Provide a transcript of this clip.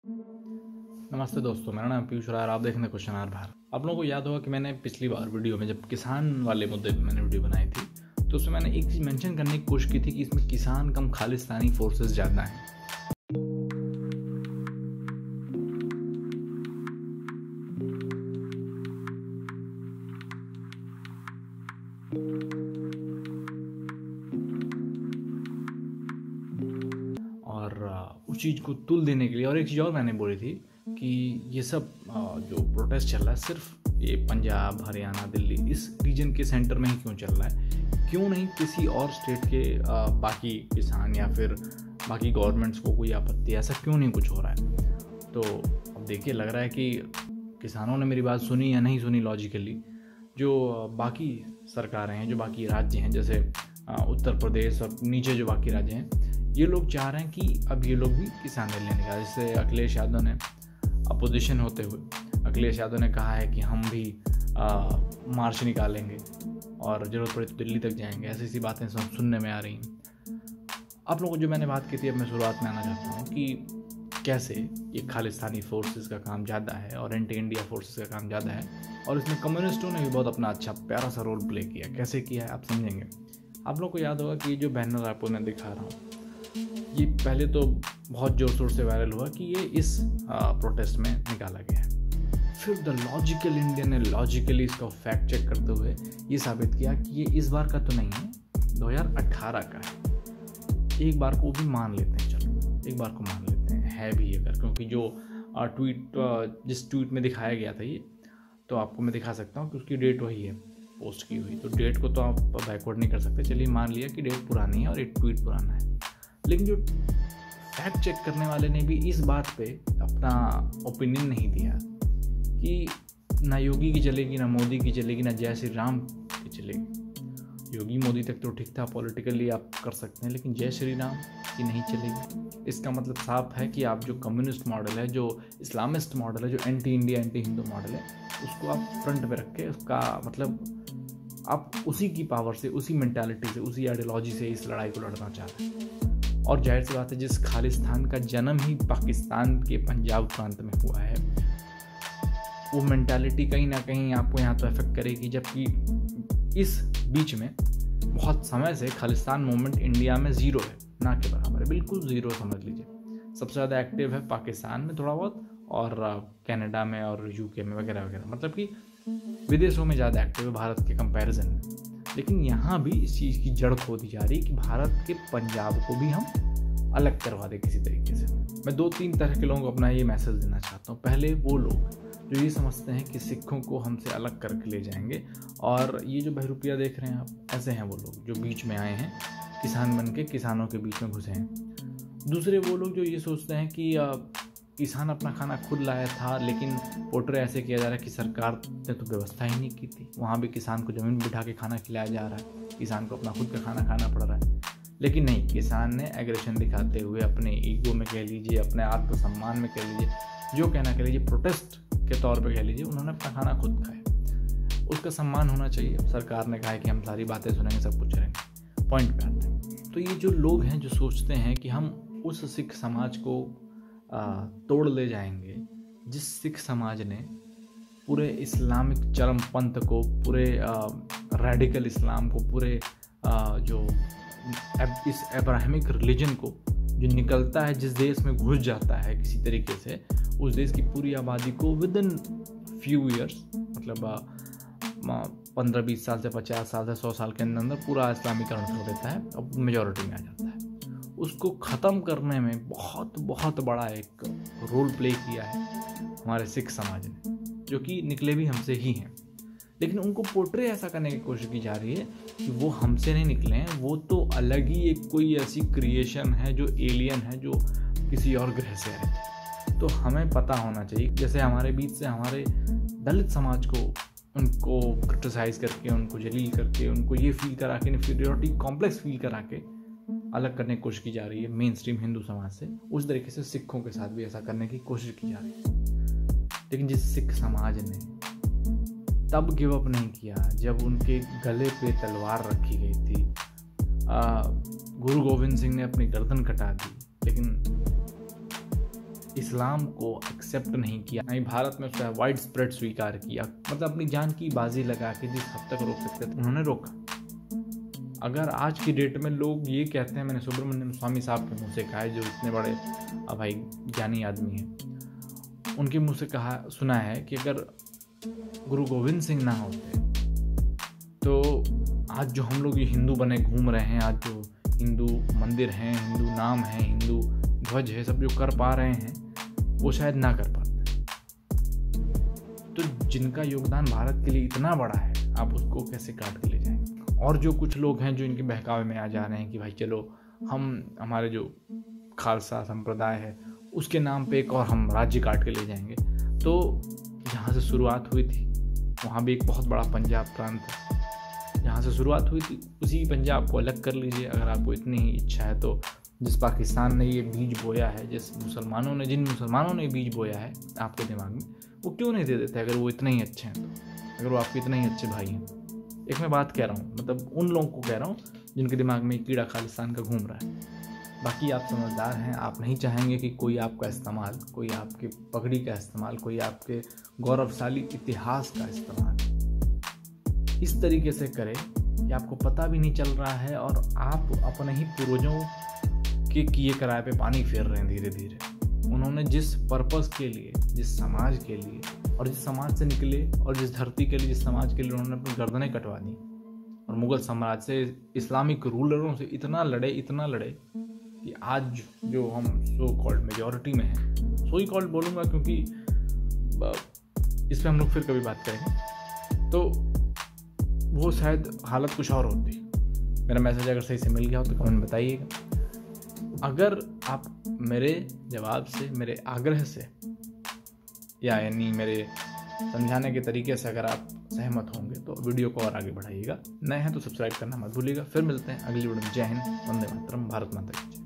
नमस्ते दोस्तों, मेरा नाम पीयूष राय और आप देख रहे हैं क्वेश्चन आवर भारत। आप लोगों को याद होगा कि मैंने पिछली बार वीडियो में जब किसान वाले मुद्दे पे मैंने वीडियो बनाई थी तो उसमें मैंने एक चीज़ मेंशन करने की कोशिश की थी कि इसमें किसान कम खालिस्तानी फोर्सेस ज़्यादा हैं। और उस चीज़ को तुल देने के लिए और एक चीज़ और मैंने बोली थी कि ये सब जो प्रोटेस्ट चल रहा है सिर्फ ये पंजाब, हरियाणा, दिल्ली इस रीजन के सेंटर में ही क्यों चल रहा है, क्यों नहीं किसी और स्टेट के बाकी किसान या फिर बाकी गवर्नमेंट्स को कोई आपत्ति, ऐसा क्यों नहीं कुछ हो रहा है। तो अब देखिए, लग रहा है कि किसानों ने मेरी बात सुनी या नहीं सुनी लॉजिकली। जो बाकी सरकारें हैं, जो बाकी राज्य हैं, जैसे उत्तर प्रदेश और नीचे जो बाकी राज्य हैं, ये लोग चाह रहे हैं कि अब ये लोग भी किसान रैली निकालें। जैसे अखिलेश यादव ने अपोजिशन होते हुए अखिलेश यादव ने कहा है कि हम भी मार्च निकालेंगे और ज़रूरत पड़े तो दिल्ली तक जाएंगे। ऐसी ऐसी बातें सब सुनने में आ रही हैं। आप लोगों को जो मैंने बात की थी, अब मैं शुरुआत में आना चाहता हूँ कि कैसे ये खालिस्तानी फोर्सेस का काम ज़्यादा है और एंटी इंडिया फोर्सेस का काम ज़्यादा है, और इसमें कम्युनिस्टों ने भी बहुत अपना अच्छा प्यारा सा रोल प्ले किया। कैसे किया है आप समझेंगे। आप लोग को याद होगा कि जो बैनर आपको मैं दिखा रहा हूँ, ये पहले तो बहुत ज़ोर शोर से वायरल हुआ कि ये इस प्रोटेस्ट में निकाला गया है। फिर द लॉजिकल इंडियन ने लॉजिकली इसका फैक्ट चेक करते हुए ये साबित किया कि ये इस बार का तो नहीं है, 2018 का है। एक बार को भी मान लेते हैं, चलो एक बार को मान लेते हैं, है भी अगर, क्योंकि जो जिस ट्वीट में दिखाया गया था ये, तो आपको मैं दिखा सकता हूँ कि उसकी डेट वही है पोस्ट की हुई, तो डेट को तो आप बैकवर्ड नहीं कर सकते। चलिए मान लिया कि डेट पुरानी है और एक ट्वीट पुराना है, लेकिन जो फैक्ट चेक करने वाले ने भी इस बात पे अपना ओपिनियन नहीं दिया कि ना योगी की चलेगी, ना मोदी की चलेगी, ना जय श्री राम की चलेगी। योगी मोदी तक तो ठीक था, पॉलिटिकली आप कर सकते हैं, लेकिन जय श्री राम की नहीं चलेगी। इसका मतलब साफ है कि आप जो कम्युनिस्ट मॉडल है, जो इस्लामिस्ट मॉडल है, जो anti India anti Hindu model है, उसको आप फ्रंट पे रख के, उसका मतलब आप उसी की पावर से, उसी मेंटालिटी से, उसी आइडियोलॉजी से इस लड़ाई को लड़ना चाहते हैं। और जाहिर सी बात है, जिस खालिस्तान का जन्म ही पाकिस्तान के पंजाब प्रांत में हुआ है, वो मेंटालिटी कहीं ना कहीं आपको यहाँ तो अफेक्ट करेगी। जबकि इस बीच में बहुत समय से खालिस्तान मूवमेंट इंडिया में ज़ीरो है, ना के बराबर है, बिल्कुल ज़ीरो समझ लीजिए। सबसे ज़्यादा एक्टिव है पाकिस्तान में थोड़ा बहुत, और कनाडा में और यूके में वगैरह वगैरह, मतलब कि विदेशों में ज़्यादा एक्टिव है भारत के कंपैरिजन में। लेकिन यहाँ भी इस चीज़ की जड़ खोदी जा रही है कि भारत के पंजाब को भी हम अलग करवा दें किसी तरीके से। मैं 2-3 तरह के लोगों को अपना ये मैसेज देना चाहता हूँ। पहले वो लोग जो ये समझते हैं कि सिखों को हमसे अलग करके ले जाएंगे, और ये जो बहरूपिया देख रहे हैं आप, ऐसे हैं वो लोग जो बीच में आए हैं, किसान बन के किसानों के बीच में घुसे हैं। दूसरे वो लोग जो ये सोचते हैं कि किसान अपना खाना खुद लाया था, लेकिन पोर्ट्रे ऐसे किया जा रहा है कि सरकार ने तो व्यवस्था ही नहीं की थी। वहाँ भी किसान को ज़मीन बिठा के खाना खिलाया जा रहा है, किसान को अपना खुद का खाना खाना पड़ रहा है। लेकिन नहीं, किसान ने एग्रेशन दिखाते हुए, अपने ईगो में कह लीजिए, अपने आत्मसम्मान में कह लीजिए, जो कहना कह लीजिए, प्रोटेस्ट के तौर पर कह लीजिए, उन्होंने अपना खाना खुद खाया। उसका सम्मान होना चाहिए। सरकार ने कहा है कि हम सारी बातें सुनेंगे, सब कुछ करेंगे। पॉइंट पे आते हैं। तो ये जो लोग हैं जो सोचते हैं कि हम उस सिख समाज को तोड़ ले जाएंगे, जिस सिख समाज ने पूरे इस्लामिक चरम पंथ को, पूरे रेडिकल इस्लाम को, पूरे जो इस अब्राहमिक रिलीजन को जो निकलता है, जिस देश में घुस जाता है किसी तरीके से, उस देश की पूरी आबादी को विद इन फ्यू ईयर्स, मतलब 15-20 साल से 50 साल से 100 साल के अंदर पूरा इस्लामीकरण कर देता है, अब मेजॉरिटी में आ जाता है। उसको ख़त्म करने में बहुत बहुत बड़ा एक रोल प्ले किया है हमारे सिख समाज ने, जो कि निकले भी हमसे ही हैं। लेकिन उनको पोर्ट्रे ऐसा करने की कोशिश की जा रही है कि वो हमसे नहीं निकले हैं, वो तो अलग ही एक कोई ऐसी क्रिएशन है जो एलियन है, जो किसी और ग्रह से आए थे। तो हमें पता होना चाहिए, जैसे हमारे बीच से हमारे दलित समाज को, उनको क्रिटिसाइज़ करके, उनको जलील करके, उनको ये फील करा के, इन्फीरियरिटी कॉम्प्लेक्स फील करा के अलग करने की कोशिश की जा रही है मेन स्ट्रीम हिंदू समाज से, उस तरीके से सिखों के साथ भी ऐसा करने की कोशिश की जा रही है। लेकिन जिस सिख समाज ने तब गिव अप नहीं किया जब उनके गले पे तलवार रखी गई थी, गुरु गोविंद सिंह ने अपनी गर्दन कटा दी, लेकिन इस्लाम को एक्सेप्ट नहीं किया, नहीं भारत में उसका वाइड स्प्रेड स्वीकार किया, मतलब अपनी जान की बाजी लगा के जिस हद तक रोक सकते थे उन्होंने रोका। अगर आज की डेट में लोग ये कहते हैं, मैंने सुब्रमण्यम स्वामी साहब के मुँह से कहा है, जो इतने बड़े भाई ज्ञानी आदमी हैं, उनके मुँह से सुना है कि अगर गुरु गोविंद सिंह ना होते तो आज जो हम लोग ये हिंदू बने घूम रहे हैं, आज जो हिंदू मंदिर हैं, हिंदू नाम है, हिंदू ध्वज है, सब जो कर पा रहे हैं वो शायद ना कर पाते। तो जिनका योगदान भारत के लिए इतना बड़ा है, आप उसको कैसे काट के ले जाएंगे? और जो कुछ लोग हैं जो इनके बहकावे में आ जा रहे हैं कि भाई चलो हमारे जो खालसा संप्रदाय है उसके नाम पे एक और हम राज्य काट के ले जाएंगे। तो जहाँ से शुरुआत हुई थी वहाँ भी एक बहुत बड़ा पंजाब प्रांत है, जहाँ से शुरुआत हुई थी उसी पंजाब को अलग कर लीजिए अगर आपको इतनी ही इच्छा है तो। जिस पाकिस्तान ने ये बीज बोया है, जिन मुसलमानों ने बीज बोया है आपके दिमाग में, वो क्यों नहीं दे देते अगर वो इतने ही अच्छे हैं तो, अगर वो आपके इतने ही अच्छे भाई हैं। एक मैं बात कह रहा हूँ, मतलब उन लोगों को कह रहा हूँ जिनके दिमाग में कीड़ा खालिस्तान का घूम रहा है। बाकी आप समझदार हैं, आप नहीं चाहेंगे कि कोई आपका इस्तेमाल, कोई आपकी पगड़ी का इस्तेमाल, कोई आपके गौरवशाली इतिहास का इस्तेमाल इस तरीके से करे कि आपको पता भी नहीं चल रहा है और आप अपने ही पूर्वजों के किए कराए पे पानी फेर रहे हैं धीरे धीरे। उन्होंने जिस पर्पस के लिए, जिस समाज के लिए, और जिस समाज से निकले और जिस धरती के लिए, जिस समाज के लिए उन्होंने अपनी गर्दनें कटवा दी और मुगल साम्राज्य से, इस्लामिक रूलरों से इतना लड़े कि आज जो हम सो कॉल्ड मेजॉरिटी में हैं, सो ही कॉल्ड बोलूँगा क्योंकि इस पर हम लोग फिर कभी बात करेंगे, तो वो शायद हालत कुछ और होती। मेरा मैसेज अगर सही से मिल गया हो तो कमेंट में बताइएगा। अगर आप मेरे जवाब से, मेरे आग्रह से, यानी मेरे समझाने के तरीके से अगर आप सहमत होंगे तो वीडियो को और आगे बढ़ाइएगा। नए हैं तो सब्सक्राइब करना मत भूलिएगा। फिर मिलते हैं अगली वीडियो में। जय हिंद, वंदे मातरम, भारत माता की जय।